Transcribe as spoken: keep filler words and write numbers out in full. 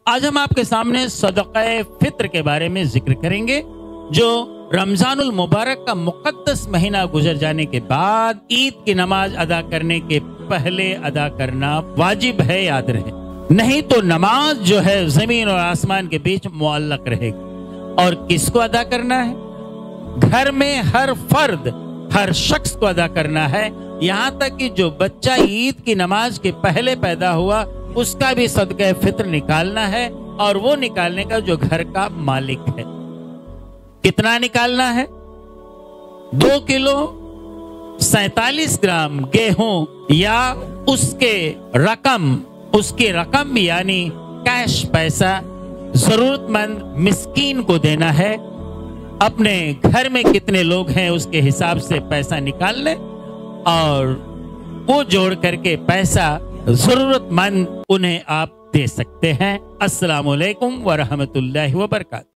आज हम आपके सामने सदक़े फित्र के बारे में जिक्र करेंगे, जो रमजानुल मुबारक का मुक़द्दस महीना गुजर जाने के बाद ईद की नमाज अदा करने के पहले अदा करना वाजिब है। याद रहे, नहीं तो नमाज जो है जमीन और आसमान के बीच मुअल्लक रहेगी। और किसको अदा करना है? घर में हर फर्द, हर शख्स को अदा करना है। यहाँ तक कि जो बच्चा ईद की नमाज के पहले पैदा हुआ उसका भी सदक़े फित्र निकालना है, और वो निकालने का जो घर का मालिक है। कितना निकालना है? दो किलो सैतालीस ग्राम गेहूं या उसके रकम उसकी रकम यानी कैश पैसा जरूरतमंद मिस्कीन को देना है। अपने घर में कितने लोग हैं उसके हिसाब से पैसा निकाल लें, और वो जोड़ करके पैसा जरूरतमंद उन्हें आप दे सकते हैं। अस्सलामु अलैकुम व रहमतुल्लाहि व बरकातहू।